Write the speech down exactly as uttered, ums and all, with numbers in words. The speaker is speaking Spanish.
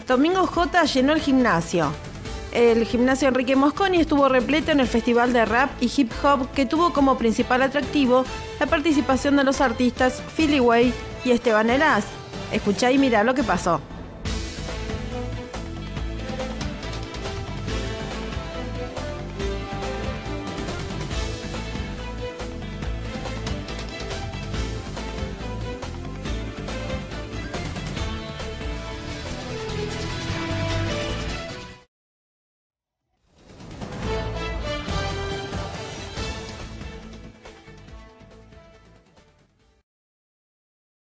Domingo J llenó el gimnasio. El gimnasio Enrique Mosconi estuvo repleto en el festival de rap y hip hop que tuvo como principal atractivo la participación de los artistas Philly Way y Esteban Eraz. Escuchá y mirá lo que pasó.